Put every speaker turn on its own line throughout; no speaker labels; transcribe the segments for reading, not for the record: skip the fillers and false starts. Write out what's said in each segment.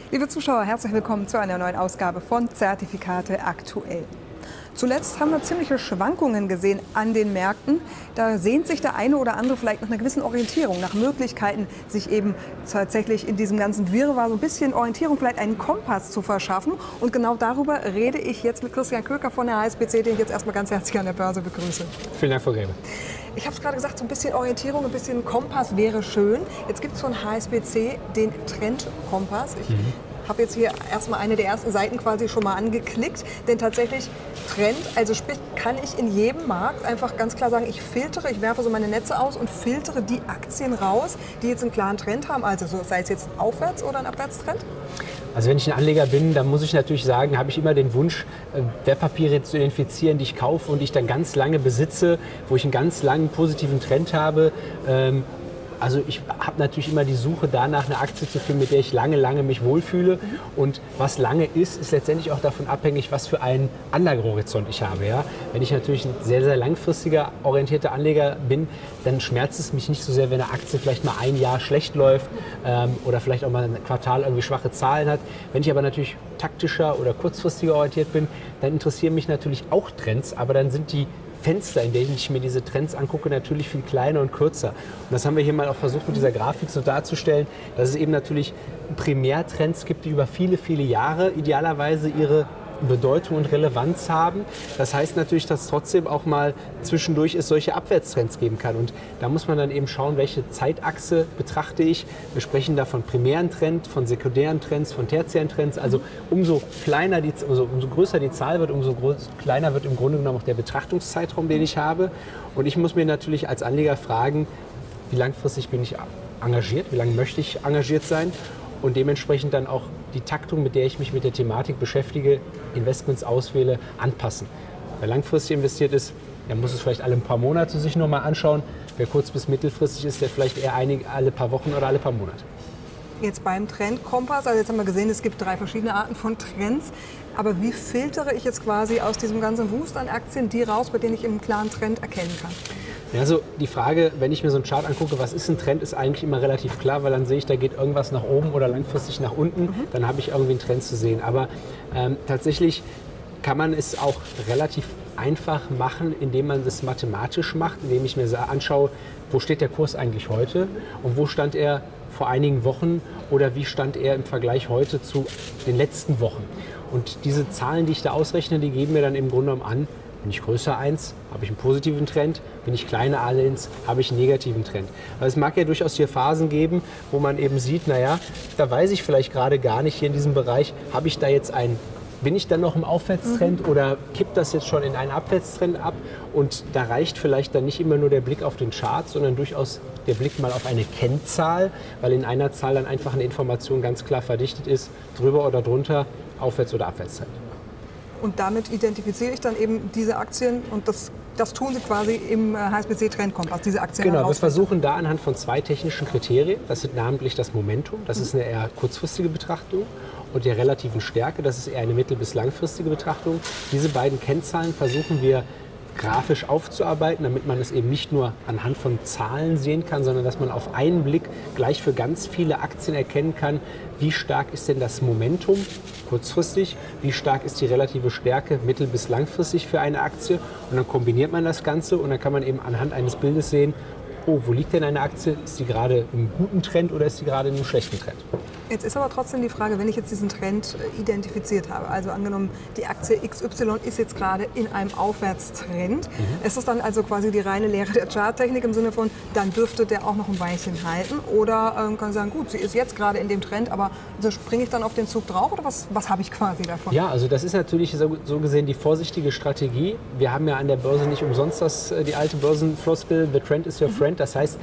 Liebe Zuschauer, herzlich willkommen zu einer neuen Ausgabe von Zertifikate aktuell. Zuletzt haben wir ziemliche Schwankungen gesehen an den Märkten. Da sehnt sich der eine oder andere vielleicht nach einer gewissen Orientierung, nach Möglichkeiten, sich eben tatsächlich in diesem ganzen Wirrwarr so ein bisschen Orientierung, vielleicht einen Kompass zu verschaffen. Und genau darüber rede ich jetzt mit Christian Köker von der HSBC, den ich jetzt erstmal ganz herzlich an der Börse begrüße.
Vielen Dank, Frau Gräbe.
Ich habe es gerade gesagt, so ein bisschen Orientierung, ein bisschen Kompass wäre schön. Jetzt gibt es von HSBC den Trendkompass. Ich habe jetzt hier erstmal eine der ersten Seiten quasi schon mal angeklickt, denn tatsächlich Trend, also sprich, kann ich in jedem Markt einfach ganz klar sagen, ich filtere, ich werfe so meine Netze aus und filtere die Aktien raus, die jetzt einen klaren Trend haben, also so, sei es jetzt ein Aufwärts- oder ein Abwärtstrend?
Also wenn ich ein Anleger bin, dann muss ich natürlich sagen, habe ich immer den Wunsch, Wertpapiere zu identifizieren, die ich kaufe und die ich dann ganz lange besitze, wo ich einen ganz langen positiven Trend habe. Also ich habe natürlich immer die Suche danach, eine Aktie zu finden, mit der ich lange mich wohlfühle. Und was lange ist letztendlich auch davon abhängig, was für einen Anlagehorizont ich habe. Ja? Wenn ich natürlich ein sehr langfristiger orientierter Anleger bin, dann schmerzt es mich nicht so sehr, wenn eine Aktie vielleicht mal ein Jahr schlecht läuft oder vielleicht auch mal ein Quartal irgendwie schwache Zahlen hat. Wenn ich aber natürlich taktischer oder kurzfristiger orientiert bin, dann interessieren mich natürlich auch Trends, aber dann sind die Fenster, in denen ich mir diese Trends angucke, natürlich viel kleiner und kürzer. Und das haben wir hier mal auch versucht mit dieser Grafik so darzustellen, dass es eben natürlich Primärtrends gibt, die über viele Jahre idealerweise ihre Bedeutung und Relevanz haben. Das heißt natürlich, dass trotzdem auch mal zwischendurch es solche Abwärtstrends geben kann. Und da muss man dann eben schauen, welche Zeitachse betrachte ich. Wir sprechen da von primären Trends, von sekundären Trends, von tertiären Trends. Also umso größer die Zahl wird, umso kleiner wird im Grunde genommen auch der Betrachtungszeitraum, den ich habe. Und ich muss mir natürlich als Anleger fragen, wie langfristig bin ich engagiert, wie lange möchte ich engagiert sein? Und dementsprechend dann auch die Taktung, mit der ich mich mit der Thematik beschäftige, Investments auswähle, anpassen. Wer langfristig investiert ist, der muss es vielleicht alle ein paar Monate sich nur mal anschauen. Wer kurz- bis mittelfristig ist, der vielleicht eher alle paar Wochen oder alle paar Monate.
Jetzt beim Trendkompass, also jetzt haben wir gesehen, es gibt 3 verschiedene Arten von Trends. Aber wie filtere ich jetzt quasi aus diesem ganzen Wust an Aktien die raus, bei denen ich einen klaren Trend erkennen kann?
Ja, also die Frage, wenn ich mir so einen Chart angucke, was ist ein Trend, ist eigentlich immer relativ klar, weil dann sehe ich, da geht irgendwas nach oben oder langfristig nach unten, dann habe ich irgendwie einen Trend zu sehen. Aber tatsächlich kann man es auch relativ einfach machen, indem man das mathematisch macht, indem ich mir anschaue, wo steht der Kurs eigentlich heute und wo stand er vor einigen Wochen oder wie stand er im Vergleich heute zu den letzten Wochen. Und diese Zahlen, die ich da ausrechne, die geben mir dann im Grunde genommen an, bin ich größer 1, habe ich einen positiven Trend. Bin ich kleiner 1, habe ich einen negativen Trend. Aber es mag ja durchaus hier Phasen geben, wo man eben sieht, naja, da weiß ich vielleicht gerade gar nicht hier in diesem Bereich, habe ich da jetzt bin ich dann noch im Aufwärtstrend oder kippt das jetzt schon in einen Abwärtstrend ab? Und da reicht vielleicht dann nicht immer nur der Blick auf den Chart, sondern durchaus der Blick mal auf eine Kennzahl, weil in einer Zahl dann einfach eine Information ganz klar verdichtet ist, drüber oder drunter, Aufwärts- oder Abwärtstrend.
Und damit identifiziere ich dann eben diese Aktien und das tun Sie quasi im HSBC-Trendkompass, diese Aktien.
Genau, wir versuchen da anhand von 2 technischen Kriterien, das sind namentlich das Momentum, das ist eine eher kurzfristige Betrachtung, und der relativen Stärke, das ist eher eine mittel- bis langfristige Betrachtung. Diese beiden Kennzahlen versuchen wir grafisch aufzuarbeiten, damit man es eben nicht nur anhand von Zahlen sehen kann, sondern dass man auf einen Blick gleich für ganz viele Aktien erkennen kann, wie stark ist denn das Momentum kurzfristig, wie stark ist die relative Stärke mittel- bis langfristig für eine Aktie, und dann kombiniert man das Ganze und dann kann man eben anhand eines Bildes sehen, oh, wo liegt denn eine Aktie? Ist sie gerade im guten Trend oder ist sie gerade in einem schlechten Trend?
Jetzt ist aber trotzdem die Frage, wenn ich jetzt diesen Trend identifiziert habe, also angenommen, die Aktie XY ist jetzt gerade in einem Aufwärtstrend, ist das dann also quasi die reine Lehre der Charttechnik im Sinne von, dann dürfte der auch noch ein Weilchen halten, oder kann ich sagen, gut, sie ist jetzt gerade in dem Trend, aber so springe ich dann auf den Zug drauf, oder was habe ich quasi davon? Ja,
also das ist natürlich so gesehen die vorsichtige Strategie. Wir haben ja an der Börse nicht umsonst die alte Börsenfloskel, the trend is your friend, das heißt,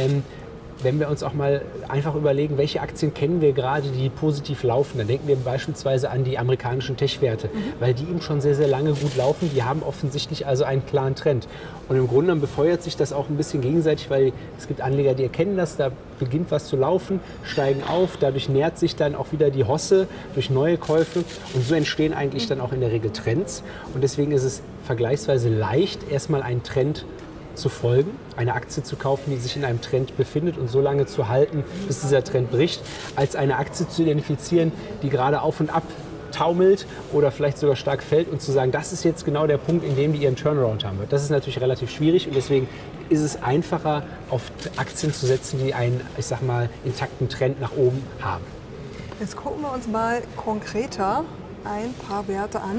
wenn wir uns auch mal einfach überlegen, welche Aktien kennen wir gerade, die positiv laufen, dann denken wir beispielsweise an die amerikanischen Tech-Werte, weil die eben schon sehr lange gut laufen, die haben offensichtlich also einen klaren Trend. Und im Grunde genommen befeuert sich das auch ein bisschen gegenseitig, weil es gibt Anleger, die erkennen das, da beginnt was zu laufen, steigen auf, dadurch nährt sich dann auch wieder die Hosse durch neue Käufe, und so entstehen eigentlich dann auch in der Regel Trends, und deswegen ist es vergleichsweise leicht, erstmal einen Trend zu folgen, eine Aktie zu kaufen, die sich in einem Trend befindet und so lange zu halten, bis dieser Trend bricht, als eine Aktie zu identifizieren, die gerade auf und ab taumelt oder vielleicht sogar stark fällt und zu sagen, das ist jetzt genau der Punkt, in dem die ihren Turnaround haben wird. Das ist natürlich relativ schwierig und deswegen ist es einfacher, auf Aktien zu setzen, die einen, ich sag mal, intakten Trend nach oben haben.
Jetzt gucken wir uns mal konkreter ein paar Werte an,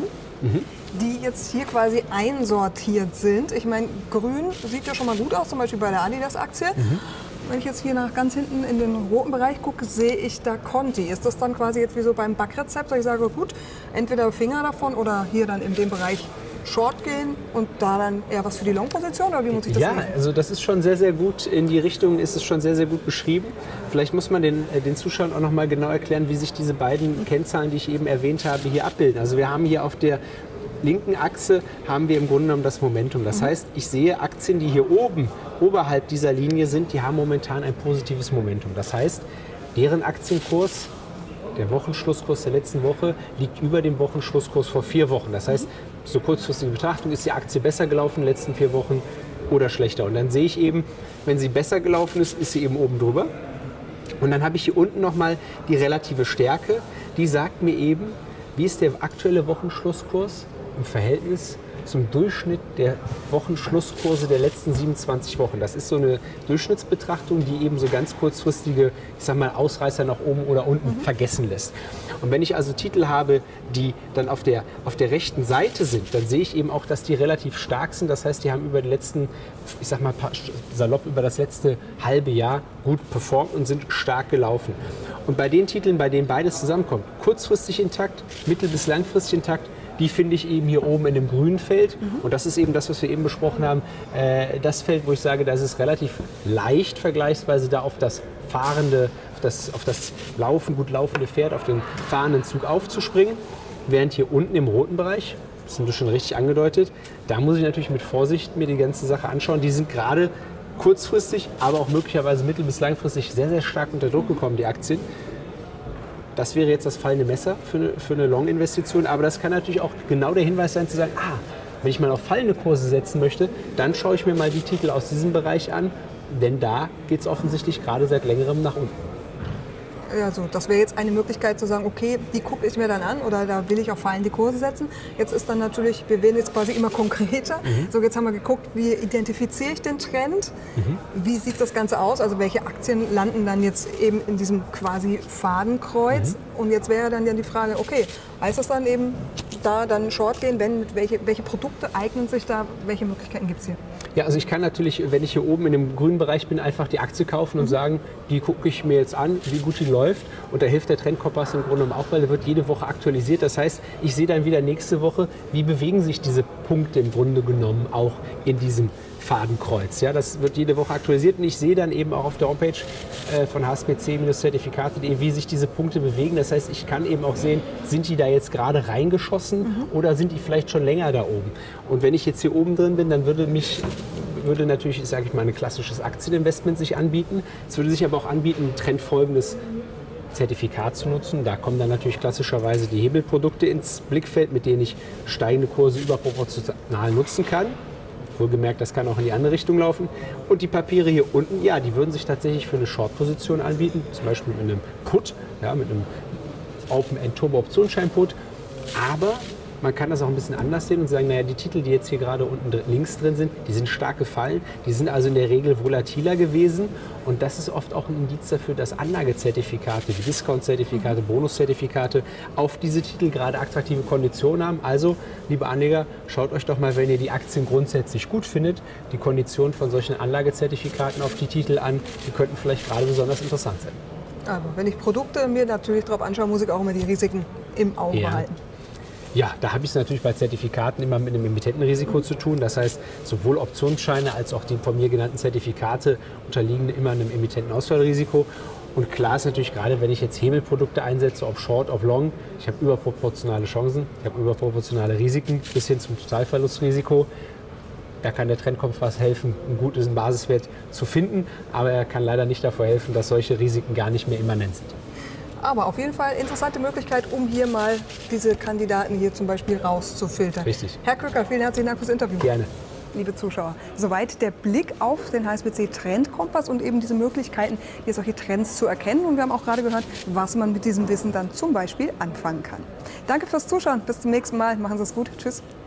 die jetzt hier quasi einsortiert sind. Ich meine, grün sieht ja schon mal gut aus, zum Beispiel bei der Adidas-Aktie. Wenn ich jetzt hier nach ganz hinten in den roten Bereich gucke, sehe ich da Conti. Ist das dann quasi jetzt wie so beim Backrezept, dass ich sage, gut, entweder Finger davon oder hier dann in dem Bereich Short gehen und da dann eher was für die Long-Position, oder wie muss ich das sehen?
Ja, also das ist schon sehr, sehr gut, in die Richtung ist es schon sehr, sehr gut beschrieben. Vielleicht muss man den Zuschauern auch noch mal genau erklären, wie sich diese beiden Kennzahlen, die ich eben erwähnt habe, hier abbilden. Also wir haben hier auf der linken Achse haben wir im Grunde genommen das Momentum. Das heißt, ich sehe Aktien, die hier oben, oberhalb dieser Linie sind, die haben momentan ein positives Momentum. Das heißt, deren Aktienkurs, der Wochenschlusskurs der letzten Woche, liegt über dem Wochenschlusskurs vor 4 Wochen. Das heißt, so kurzfristige Betrachtung, ist die Aktie besser gelaufen in den letzten 4 Wochen oder schlechter. Und dann sehe ich eben, wenn sie besser gelaufen ist, ist sie eben oben drüber. Und dann habe ich hier unten nochmal die relative Stärke. Die sagt mir eben, wie ist der aktuelle Wochenschlusskurs im Verhältnis zum Durchschnitt der Wochenschlusskurse der letzten 27 Wochen. Das ist so eine Durchschnittsbetrachtung, die eben so ganz kurzfristige, ich sag mal, Ausreißer nach oben oder unten vergessen lässt. Und wenn ich also Titel habe, die dann auf der rechten Seite sind, dann sehe ich eben auch, dass die relativ stark sind. Das heißt, die haben über die letzten, ich sag mal salopp, über das letzte halbe Jahr gut performt und sind stark gelaufen. Und bei den Titeln, bei denen beides zusammenkommt, kurzfristig intakt, mittel- bis langfristig intakt, die finde ich eben hier oben in dem grünen Feld. Und das ist eben das, was wir eben besprochen haben. Das Feld, wo ich sage, da ist es relativ leicht vergleichsweise da auf das fahrende, auf das gut laufende Pferd, auf den fahrenden Zug aufzuspringen. Während hier unten im roten Bereich, das sind wir schon richtig angedeutet, da muss ich natürlich mit Vorsicht mir die ganze Sache anschauen. Die sind gerade kurzfristig, aber auch möglicherweise mittel- bis langfristig sehr, sehr stark unter Druck gekommen, die Aktien. Das wäre jetzt das fallende Messer für eine Long-Investition, aber das kann natürlich auch genau der Hinweis sein, zu sagen, wenn ich mal auf fallende Kurse setzen möchte, dann schaue ich mir mal die Titel aus diesem Bereich an, denn da geht es offensichtlich gerade seit längerem nach unten.
Also das wäre jetzt eine Möglichkeit zu sagen, okay, die gucke ich mir dann an oder da will ich auf fallende Kurse setzen. Jetzt ist dann natürlich, wir werden jetzt quasi immer konkreter. So, jetzt haben wir geguckt, wie identifiziere ich den Trend? Wie sieht das Ganze aus? Also welche Aktien landen dann jetzt eben in diesem quasi Fadenkreuz? Und jetzt wäre dann ja die Frage, okay, heißt das dann eben da dann Short gehen? Welche Produkte eignen sich da? Welche Möglichkeiten gibt es hier?
Ja, also ich kann natürlich, wenn ich hier oben in dem grünen Bereich bin, einfach die Aktie kaufen und sagen, die gucke ich mir jetzt an, wie gut die läuft. Und da hilft der Trendkompass im Grunde genommen auch, weil der wird jede Woche aktualisiert. Das heißt, ich sehe dann wieder nächste Woche, wie bewegen sich diese Punkte im Grunde genommen auch in diesem Fadenkreuz. Ja, das wird jede Woche aktualisiert und ich sehe dann eben auch auf der Homepage von hspc-zertifikate.de, wie sich diese Punkte bewegen. Das heißt, ich kann eben auch sehen, sind die da jetzt gerade reingeschossen oder sind die vielleicht schon länger da oben. Und wenn ich jetzt hier oben drin bin, dann würde natürlich, sage ich mal, ein klassisches Aktieninvestment sich anbieten. Es würde sich aber auch anbieten, ein trendfolgendes Zertifikat zu nutzen. Da kommen dann natürlich klassischerweise die Hebelprodukte ins Blickfeld, mit denen ich steigende Kurse überproportional nutzen kann. Wohlgemerkt, das kann auch in die andere Richtung laufen. Und die Papiere hier unten, ja, die würden sich tatsächlich für eine Short-Position anbieten, zum Beispiel mit einem Put, ja, mit einem Open-End-Turbo-Optionsschein-Put. Aber man kann das auch ein bisschen anders sehen und sagen, naja, die Titel, die jetzt hier gerade unten links drin sind, die sind stark gefallen. Die sind also in der Regel volatiler gewesen. Und das ist oft auch ein Indiz dafür, dass Anlagezertifikate, wie Discount-Zertifikate, Bonuszertifikate auf diese Titel gerade attraktive Konditionen haben. Also, liebe Anleger, schaut euch doch mal, wenn ihr die Aktien grundsätzlich gut findet, die Konditionen von solchen Anlagezertifikaten auf die Titel an. Die könnten vielleicht gerade besonders interessant sein.
Aber wenn ich Produkte mir natürlich darauf anschaue, muss ich auch immer die Risiken im Auge behalten.
Ja, da habe ich es natürlich bei Zertifikaten immer mit einem Emittentenrisiko zu tun. Das heißt, sowohl Optionsscheine als auch die von mir genannten Zertifikate unterliegen immer einem Emittentenausfallrisiko. Und klar ist natürlich, gerade wenn ich jetzt Hebelprodukte einsetze, ob Short, ob Long, ich habe überproportionale Chancen, ich habe überproportionale Risiken bis hin zum Totalverlustrisiko. Da kann der Trendkompass helfen, einen guten Basiswert zu finden, aber er kann leider nicht davor helfen, dass solche Risiken gar nicht mehr immanent sind.
Aber auf jeden Fall interessante Möglichkeit, um hier mal diese Kandidaten hier zum Beispiel rauszufiltern.
Richtig.
Herr Köcker, vielen herzlichen Dank fürs Interview.
Gerne.
liebe Zuschauer, soweit der Blick auf den HSBC Trendkompass und eben diese Möglichkeiten, hier solche Trends zu erkennen. Und wir haben auch gerade gehört, was man mit diesem Wissen dann zum Beispiel anfangen kann. Danke fürs Zuschauen. Bis zum nächsten Mal. Machen Sie es gut. Tschüss.